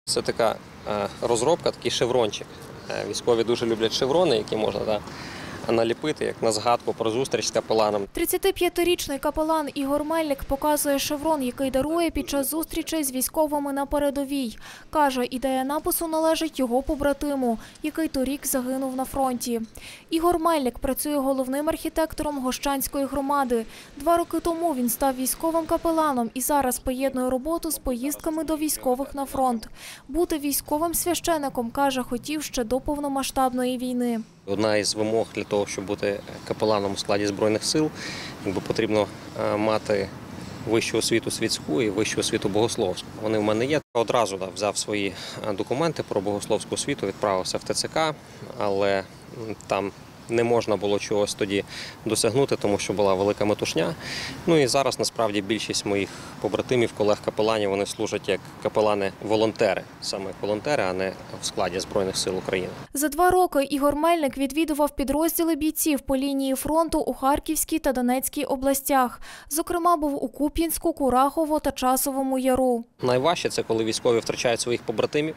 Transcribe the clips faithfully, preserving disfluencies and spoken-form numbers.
Це така розробка, такий шеврончик. Військові дуже люблять шеврони, які можна да, наліпити, як на згадку про зустріч з капеланом. тридцятип'ятирічний капелан Ігор Мельник показує шеврон, який дарує під час зустрічей з військовими на передовій. Каже, ідея напису належить його побратиму, який торік загинув на фронті. Ігор Мельник працює головним архітектором Гощанської громади. Два роки тому він став військовим капеланом і зараз поєднує роботу з поїздками до військових на фронт. Бути військовим священиком, каже, хотів ще до повномасштабної війни. Одна із вимог для того, щоб бути капеланом у складі Збройних сил, якби потрібно мати вищу освіту світську і вищу освіту богословську. Вони в мене є. Одразу да, взяв свої документи про богословську освіту, відправився в ТЦК, але там не можна було чогось тоді досягнути, тому що була велика метушня. Ну і зараз, насправді, більшість моїх побратимів, колег-капеланів, вони служать як капелани-волонтери, саме як волонтери, а не в складі Збройних сил України. За два роки Ігор Мельник відвідував підрозділи бійців по лінії фронту у Харківській та Донецькій областях. Зокрема, був у Куп'янську, Курахово та Часовому Яру. Найважче – це коли військові втрачають своїх побратимів.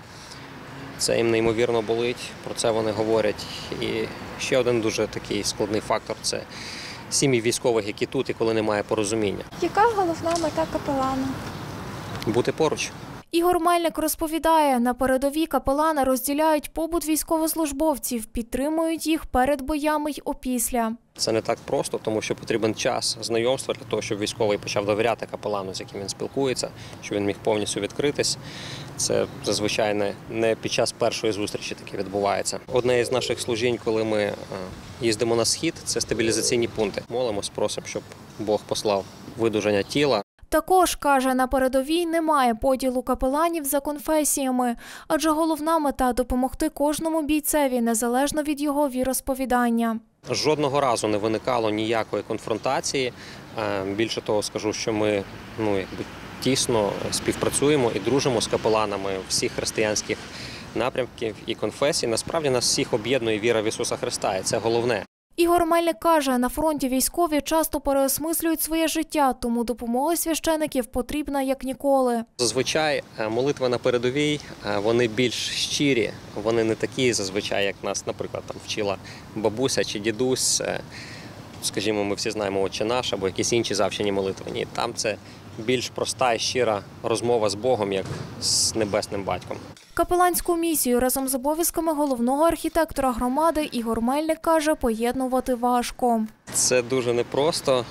Це їм неймовірно болить, про це вони говорять. І ще один дуже такий складний фактор – це сім'ї військових, які тут і коли немає порозуміння. Яка головна мета капелана? Бути поруч. Ігор Мельник розповідає, на передовій капелани розділяють побут військовослужбовців, підтримують їх перед боями й опісля. Це не так просто, тому що потрібен час знайомства для того, щоб військовий почав довіряти капелану, з яким він спілкується, щоб він міг повністю відкритись. Це зазвичай не, не під час першої зустрічі таке відбувається. Одне із наших служінь, коли ми їздимо на схід, це стабілізаційні пункти. Молимось, просимо, щоб Бог послав видужання тіла. Також, каже, на передовій немає поділу капеланів за конфесіями, адже головна мета – допомогти кожному бійцеві, незалежно від його віросповідання. Жодного разу не виникало ніякої конфронтації. Більше того, скажу, що ми ну, якби, тісно співпрацюємо і дружимо з капеланами всіх християнських напрямків і конфесій. Насправді нас всіх об'єднує віра в Ісуса Христа, і це головне. Ігор Мельник каже, на фронті військові часто переосмислюють своє життя, тому допомога священиків потрібна як ніколи. Зазвичай молитви на передовій, вони більш щирі, вони не такі зазвичай, як нас, наприклад, там вчила бабуся чи дідусь. Скажімо, ми всі знаємо «Отче наш» або якісь інші завчені молитви. Ні, там це більш проста і щира розмова з Богом, як з небесним батьком. Капеланську місію разом з обов'язками головного архітектора громади Ігор Мельник каже, поєднувати важко. Це дуже непросто.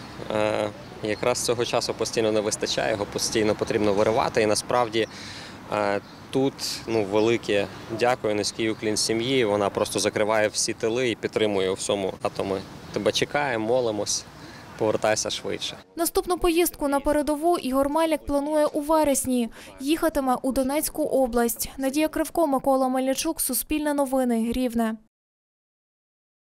Якраз цього часу постійно не вистачає, його постійно потрібно виривати. І насправді тут ну, велике дякую, низький уклін сім'ї. Вона просто закриває всі тили і підтримує у всьому. А то ми тебе чекаємо, молимось. Повертайся швидше. Наступну поїздку на передову Ігор Мельник планує у вересні. Їхатиме у Донецьку область. Надія Кривко, Микола Мельничук, Суспільне новини, Рівне.